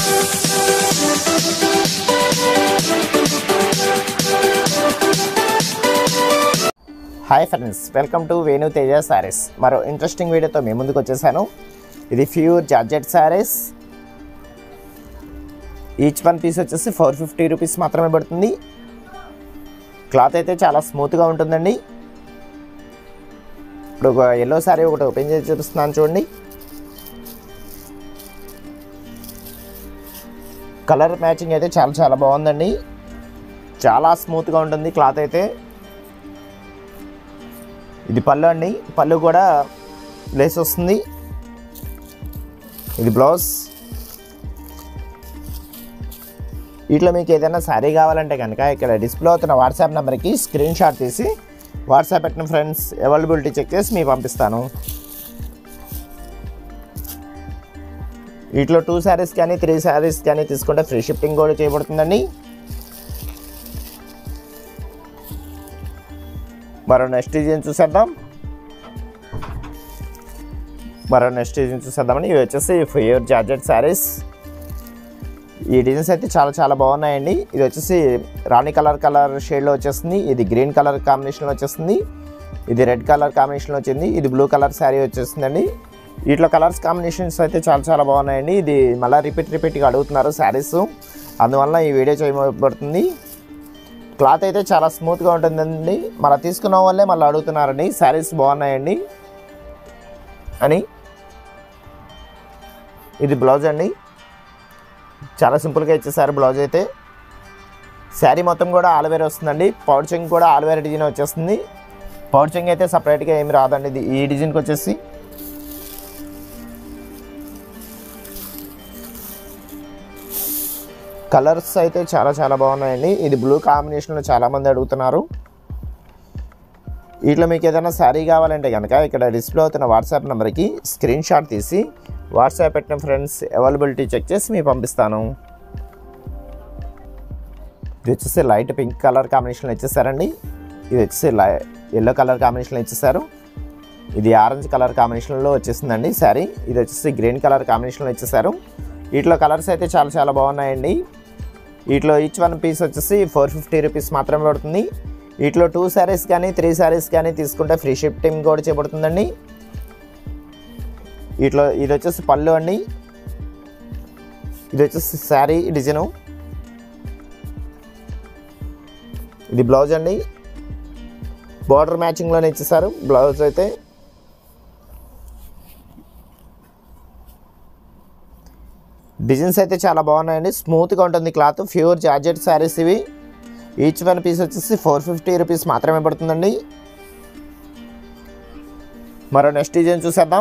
Hi friends, welcome to Venu Teja saris. మరో interesting వీడియోతో మీ ముందుకు వచ్చేసాను. ఇది pure georgette saris. Each one piece వచ్చేసి 450 రూపీస్ మాత్రమే పడుతుంది. క్లాత్ అయితే చాలా స్మూత్గా ఉంటుందండి. ఇప్పుడు ఒక ఎల్లో సారీ ఒకటి ఓపెన్ చేసి చూపిస్తున్నాను చూడండి. కలర్ మ్యాచింగ్ అయితే చాలా బాగుందండి. చాలా స్మూత్గా ఉంటుంది క్లాత్ అయితే. ఇది పళ్ళు అండి. పళ్ళు కూడా లేస్ వస్తుంది. ఇది బ్లౌజ్. వీటిలో మీకు ఏదైనా శారీ కావాలంటే కనుక ఇక్కడ డిస్ప్లే అవుతున్న వాట్సాప్ నెంబర్కి స్క్రీన్ షాట్ తీసి వాట్సాప్ పెట్టిన ఫ్రెండ్స్ అవైలబిలిటీ చెక్ చేసి మీకు పంపిస్తాను. వీటిలో 2 శారీస్ కానీ 3 శారీస్ కానీ తీసుకుంటే ఫ్రీ షిప్పింగ్ కూడా చేయబడుతుందండి. మరో నెక్స్ట్ డిజైన్ చూసేద్దామని ఇవి వచ్చేసి ప్యూర్ జార్జెట్ శారీస్. ఈ డిజైన్స్ అయితే చాలా బాగున్నాయండి. ఇది వచ్చేసి రాణి కలర్ షేడ్లో వచ్చేస్తుంది. ఇది గ్రీన్ కలర్ కాంబినేషన్లో వచ్చేస్తుంది. ఇది రెడ్ కలర్ కాంబినేషన్లో వచ్చింది. ఇది బ్లూ కలర్ శారీ వచ్చేస్తుందండి. వీటిలో కలర్స్ కాంబినేషన్స్ అయితే చాలా బాగున్నాయండి. ఇది మళ్ళీ రిపీట్గా అడుగుతున్నారు శారీస్, అందువల్ల ఈ వీడియో చేయబడుతుంది. క్లాత్ అయితే చాలా స్మూత్గా ఉంటుందండి. మళ్ళీ తీసుకున్న వాళ్ళే మళ్ళీ అడుగుతున్నారండి శారీస్ బాగున్నాయండి అని. ఇది బ్లౌజ్ అండి. చాలా సింపుల్గా ఇచ్చేసారు బ్లౌజ్ అయితే. శారీ మొత్తం కూడా ఆల్వేర్ వస్తుందండి. పౌచింగ్ కూడా ఆల్వేర్ డిజైన్ వచ్చేస్తుంది. పౌచింగ్ అయితే సపరేట్గా ఏమి రాదండి. ఇది ఈ డిజైన్కి వచ్చేసి కలర్స్ అయితే చాలా బాగున్నాయండి. ఇది బ్లూ కాంబినేషన్లో చాలామంది అడుగుతున్నారు. వీటిలో మీకు ఏదైనా శారీ కావాలంటే కనుక ఇక్కడ డిస్ప్లే అవుతున్న వాట్సాప్ నెంబర్కి స్క్రీన్ షాట్ తీసి వాట్సాప్ పెట్టిన ఫ్రెండ్స్ అవైలబిలిటీ చెక్ చేసి మీకు పంపిస్తాను. ఇది వచ్చేసి లైట్ పింక్ కలర్ కాంబినేషన్లో ఇచ్చేసారండి. ఇది వచ్చేసి ఎల్లో కలర్ కాంబినేషన్లో ఇచ్చేసారు. ఇది ఆరెంజ్ కలర్ కాంబినేషన్లో వచ్చేసిందండి శారీ. ఇది వచ్చేసి గ్రీన్ కలర్ కాంబినేషన్లో ఇచ్చేసారు. వీటిలో కలర్స్ అయితే చాలా బాగున్నాయండి. వీటిలో ఈచ్ వన్ పీస్ వచ్చేసి 450 రూపీస్ మాత్రమే పడుతుంది. వీటిలో 2 శారీస్ కానీ 3 శారీస్ కానీ తీసుకుంటే ఫ్రీ షిప్పింగ్ కూడా చేయబడుతుందండి. వీటిలో ఇది వచ్చేసి పళ్ళు అండి. ఇది వచ్చేసి శారీ డిజైను. ఇది బ్లౌజ్ అండి. బార్డర్ మ్యాచింగ్లోనే ఇచ్చేసారు బ్లౌజ్ అయితే. డిజైన్స్ అయితే చాలా బాగున్నాయండి. స్మూత్గా ఉంటుంది క్లాత్. ప్యూర్ జార్జెట్ శారీస్ ఇవి. ఈచ్ వన్ పీస్ వచ్చేసి 450 రూపీస్ మాత్రమే పడుతుందండి. మరో నెక్స్ట్ డిజైన్ చూసేద్దాం.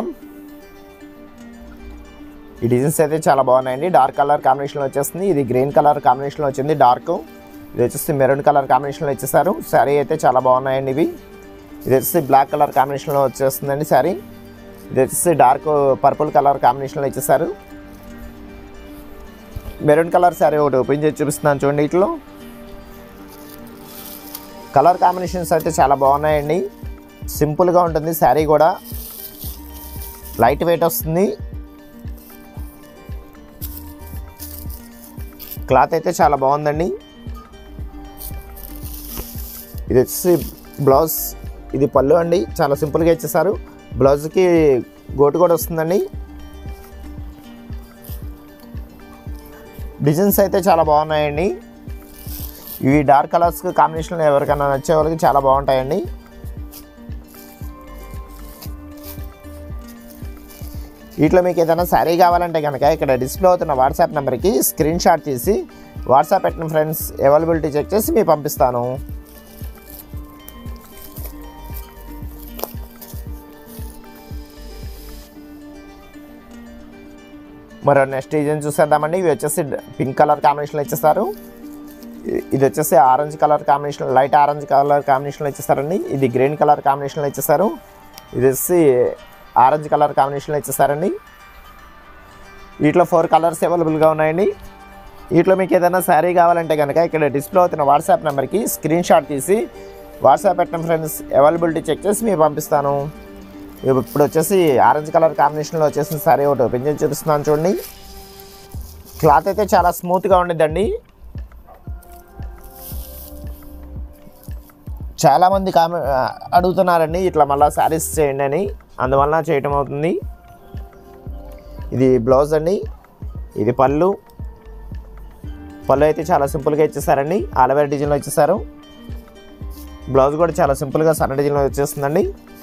ఈ డిజైన్స్ అయితే చాలా బాగున్నాయండి. డార్క్ కలర్ కాంబినేషన్లో వచ్చేస్తుంది. ఇది గ్రీన్ కలర్ కాంబినేషన్లో వచ్చింది డార్క్. ఇది వచ్చేసి మెరూన్ కలర్ కాంబినేషన్లో ఇచ్చేసారు. శారీ అయితే చాలా బాగున్నాయండి ఇవి. ఇది వచ్చేసి బ్లాక్ కలర్ కాంబినేషన్లో వచ్చేస్తుందండి శారీ. ఇది వచ్చేసి డార్క్ పర్పుల్ కలర్ కాంబినేషన్లో ఇచ్చేసారు. మెరూన్ కలర్ శారీ ఒకటి ఓపెన్ చేసి చూపిస్తున్నాను చూడండి. వీటిలో కలర్ కాంబినేషన్స్ అయితే చాలా బాగున్నాయండి. సింపుల్గా ఉంటుంది శారీ కూడా. లైట్ వెయిట్ వస్తుంది. క్లాత్ అయితే చాలా బాగుందండి. ఇది వచ్చేసి బ్లౌజ్. ఇది పళ్ళు అండి. చాలా సింపుల్గా ఇచ్చేసారు. బ్లౌజ్కి గోటు కూడా వస్తుందండి. డిజైన్స్ అయితే చాలా బాగున్నాయండి. ఇవి డార్క్ కలర్స్ కాంబినేషన్లో ఎవరికైనా నచ్చే వాళ్ళకి చాలా బాగుంటాయండి. వీటిలో మీకు ఏదైనా శారీ కావాలంటే కనుక ఇక్కడ డిస్ప్లే అవుతున్న వాట్సాప్ నెంబర్కి స్క్రీన్ షాట్ తీసి వాట్సాప్ పెట్టిన ఫ్రెండ్స్ అవైలబిలిటీ చెక్ చేసి మీకు పంపిస్తాను. మరో నెక్స్ట్ డిజైన్ చూసేద్దామండి. ఇవి వచ్చేసి పింక్ కలర్ కాంబినేషన్లో ఇచ్చేస్తారు. ఇది వచ్చేసి orange colour combination, light orange colour కాంబినేషన్లో ఇచ్చేస్తారండి. ఇది గ్రీన్ కలర్ కాంబినేషన్లో ఇచ్చేస్తారు. ఇది వచ్చేసి ఆరెంజ్ కలర్ కాంబినేషన్లో ఇచ్చేస్తారండి. వీటిలో 4 కలర్స్ అవైలబుల్గా ఉన్నాయండి. వీటిలో మీకు ఏదైనా శారీ కావాలంటే కనుక ఇక్కడ డిస్ప్లే అవుతున్న వాట్సాప్ నెంబర్కి స్క్రీన్ షాట్ తీసి వాట్సాప్ పెట్టిన ఫ్రెండ్స్ అవైలబిలిటీ చెక్ చేసి మీకు పంపిస్తాను. ఇప్పుడు వచ్చేసి ఆరెంజ్ కలర్ కాంబినేషన్లో వచ్చేసిన శారీ ఒకటి ఓపెన్ చేసి చూపిస్తున్నాను చూడండి. క్లాత్ అయితే చాలా స్మూత్గా ఉండిద్దండి. చాలామంది అడుగుతున్నారండి ఇట్లా మళ్ళీ శారీస్ చేయండి అని, అందువల్ల చేయటం అవుతుంది. ఇది బ్లౌజ్ అండి, ఇది పళ్ళు. పళ్ళు అయితే చాలా సింపుల్గా ఇచ్చేసారండి, ఆలవేర డిజైన్లో ఇచ్చేసారు. బ్లౌజ్ కూడా చాలా సింపుల్గా సన్న డిజైన్లో వచ్చేస్తుందండి.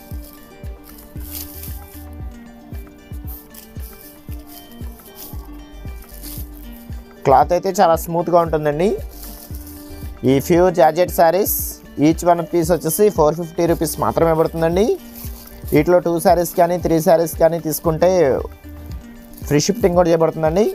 క్లాత్ అయితే చాలా స్మూత్గా ఉంటుందండి. ఈ pure georgette saris each one piece వచ్చేసి 450 రూపీస్ మాత్రమే పడుతుందండి. వీటిలో 2 శారీస్ కానీ 3 శారీస్ కానీ తీసుకుంటే ఫ్రీ షిప్పింగ్ కూడా చేయబడుతుందండి.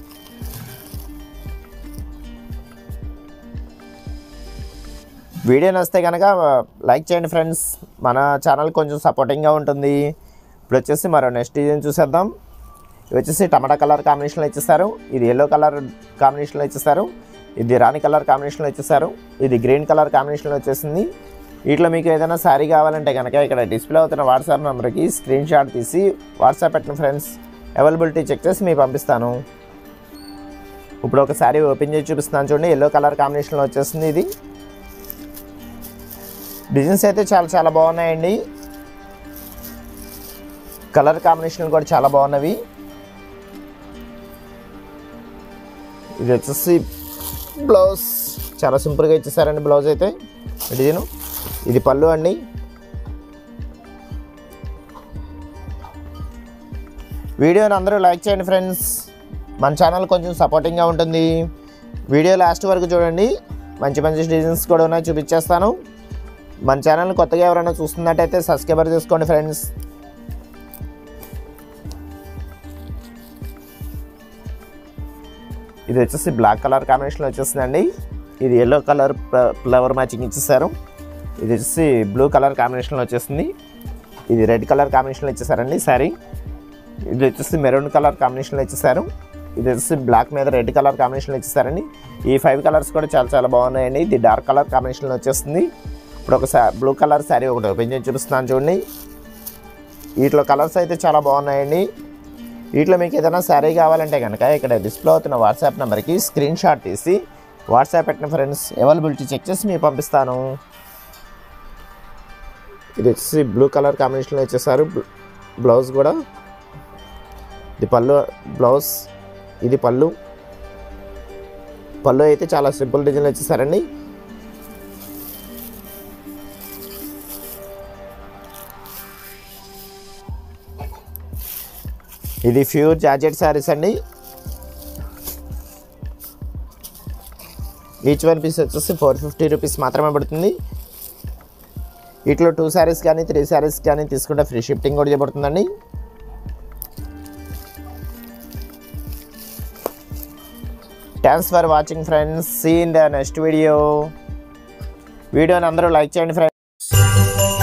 వీడియో నచ్చితే కనుక లైక్ చేయండి ఫ్రెండ్స్, మన ఛానల్ కొంచెం సపోర్టింగ్గా ఉంటుంది. ఇప్పుడు వచ్చేసి మరో నెక్స్ట్ డిజైన్ చూసేద్దాం. ఇది వచ్చేసి టమాటా కలర్ కాంబినేషన్లో ఇచ్చేస్తారు, ఇది ఎల్లో కలర్ కాంబినేషన్లో ఇచ్చేస్తారు, ఇది రాణి కలర్ కాంబినేషన్లో ఇచ్చేస్తారు, ఇది గ్రీన్ కలర్ కాంబినేషన్లో వచ్చేసింది. వీటిలో మీకు ఏదైనా శారీ కావాలంటే కనుక ఇక్కడ డిస్ప్లే అవుతున్న వాట్సాప్ నెంబర్కి స్క్రీన్ షాట్ తీసి వాట్సాప్ పెట్టిన ఫ్రెండ్స్, అవైలబిలిటీ చెక్ చేసి మీకు పంపిస్తాను. ఇప్పుడు ఒక శారీ ఓపెన్ చేసి చూపిస్తున్నాను చూడండి, ఎల్లో కలర్ కాంబినేషన్లో వచ్చేసింది. ఇది డిజైన్స్ అయితే చాలా బాగున్నాయండి, కలర్ కాంబినేషన్లు కూడా చాలా బాగున్నవి. ఇది వచ్చేసి బ్లౌజ్ చాలా సింపుల్గా ఇచ్చేసారండి, బ్లౌజ్ అయితే డిజైను. ఇది పళ్ళు అండి. వీడియోని అందరూ లైక్ చేయండి ఫ్రెండ్స్, మన ఛానల్ కొంచెం సపోర్టింగ్గా ఉంటుంది. వీడియో లాస్ట్ వరకు చూడండి, మంచి డిజైన్స్ కూడా ఉన్నాయి, చూపించేస్తాను. మన ఛానల్ కొత్తగా ఎవరైనా చూస్తున్నట్టయితే సబ్స్క్రైబర్ చేసుకోండి ఫ్రెండ్స్. ఇది వచ్చేసి బ్లాక్ కలర్ కాంబినేషన్లో వచ్చేసిందండి. ఇది ఎల్లో కలర్ ఫ్లవర్ మ్యాచింగ్ ఇచ్చేసారు. ఇది వచ్చేసి బ్లూ కలర్ కాంబినేషన్లో వచ్చేసింది. ఇది రెడ్ కలర్ కాంబినేషన్లో ఇచ్చేసారండి శారీ. ఇది వచ్చేసి మెరూన్ కలర్ కాంబినేషన్లో ఇచ్చేసారు. ఇది వచ్చేసి బ్లాక్ మీద రెడ్ కలర్ కాంబినేషన్లో ఇచ్చేసారండి. ఈ 5 కలర్స్ కూడా చాలా బాగున్నాయండి. ఇది డార్క్ కలర్ కాంబినేషన్లో వచ్చేస్తుంది. ఇప్పుడు ఒక బ్లూ కలర్ శారీ ఒకటి ఓపెన్ చేసి చూపిస్తున్నాను చూడండి. వీటిలో కలర్స్ అయితే చాలా బాగున్నాయండి. వీటిలో మీకు ఏదైనా శారీ కావాలంటే కనుక ఇక్కడ డిస్ప్లే అవుతున్న వాట్సాప్ నెంబర్కి స్క్రీన్ షాట్ తీసి వాట్సాప్ పెట్టిన ఫ్రెండ్స్, అవైలబిలిటీ చెక్ చేసి మీకు పంపిస్తాను. ఇది వచ్చేసి బ్లూ కలర్ కాంబినేషన్లో ఇచ్చేసారు, బ్లౌజ్ కూడా. ఇది పళ్ళు, బ్లౌజ్. ఇది పళ్ళు అయితే చాలా సింపుల్ డిజైన్లో ఇచ్చేసారండి. ఇది ప్యూర్ జార్జెట్ శారీస్ అండి. ఈచ్ వన్ పీస్ వచ్చేసి 450 రూపీస్ మాత్రమే పడుతుంది. వీటిలో 2 శారీస్ కానీ 3 శారీస్ కానీ తీసుకుంటే ఫ్రీ షిప్పింగ్ కూడా చేయబడుతుందండి. Thanks for watching friends, see in the next video. వీడియోని అందరూ లైక్ చేయండి ఫ్రెండ్స్.